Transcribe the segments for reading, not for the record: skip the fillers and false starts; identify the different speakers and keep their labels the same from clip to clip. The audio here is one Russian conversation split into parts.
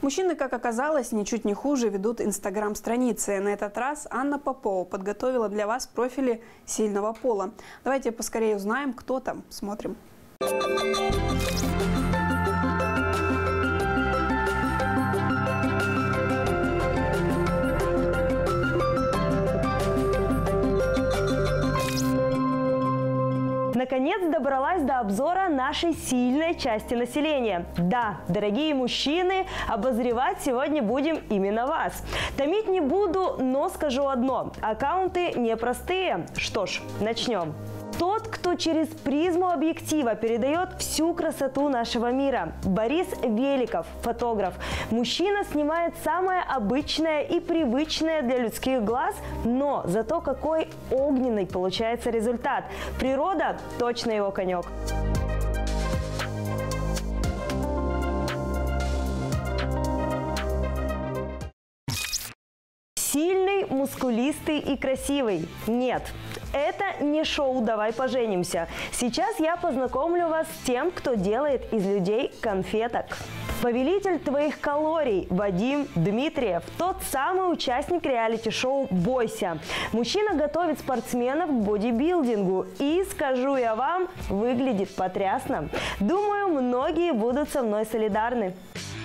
Speaker 1: Мужчины, как оказалось, ничуть не хуже ведут инстаграм-страницы. На этот раз Анна Попова подготовила для вас профили сильного пола. Давайте поскорее узнаем, кто там. Смотрим.
Speaker 2: Наконец добралась до обзора нашей сильной части населения. Да, дорогие мужчины, обозревать сегодня будем именно вас. Томить не буду, но скажу одно. Аккаунты непростые. Что ж, начнем. Тот, кто через призму объектива передает всю красоту нашего мира. Борис Великов, фотограф. Мужчина снимает самое обычное и привычное для людских глаз, но зато какой огненный получается результат. Природа точно его конек. Сильный, мускулистый и красивый? Нет. Это не шоу «Давай поженимся». Сейчас я познакомлю вас с тем, кто делает из людей конфеток. Повелитель твоих калорий Вадим Дмитриев, тот самый участник реалити-шоу «Бойся». Мужчина готовит спортсменов к бодибилдингу и, скажу я вам, выглядит потрясно. Думаю, многие будут со мной солидарны.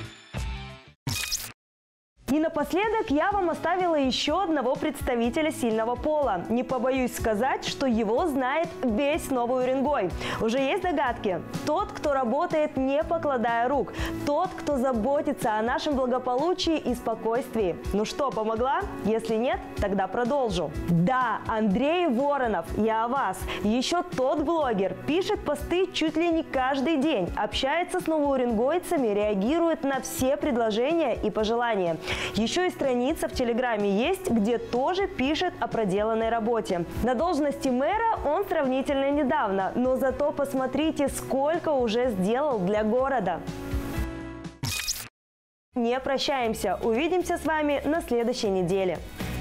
Speaker 2: И напоследок я вам оставила еще одного представителя сильного пола. Не побоюсь сказать, что его знает весь Новый Уренгой. Уже есть догадки? Тот, кто работает не покладая рук. Тот, кто заботится о нашем благополучии и спокойствии. Ну что, помогла? Если нет, тогда продолжу. Да, Андрей Воронов, я о вас. Еще тот блогер. Пишет посты чуть ли не каждый день. Общается с новоуренгойцами, реагирует на все предложения и пожелания. Еще и страница в Телеграме есть, где тоже пишет о проделанной работе. На должности мэра он сравнительно недавно, но зато посмотрите, сколько уже сделал для города. Не прощаемся, увидимся с вами на следующей неделе.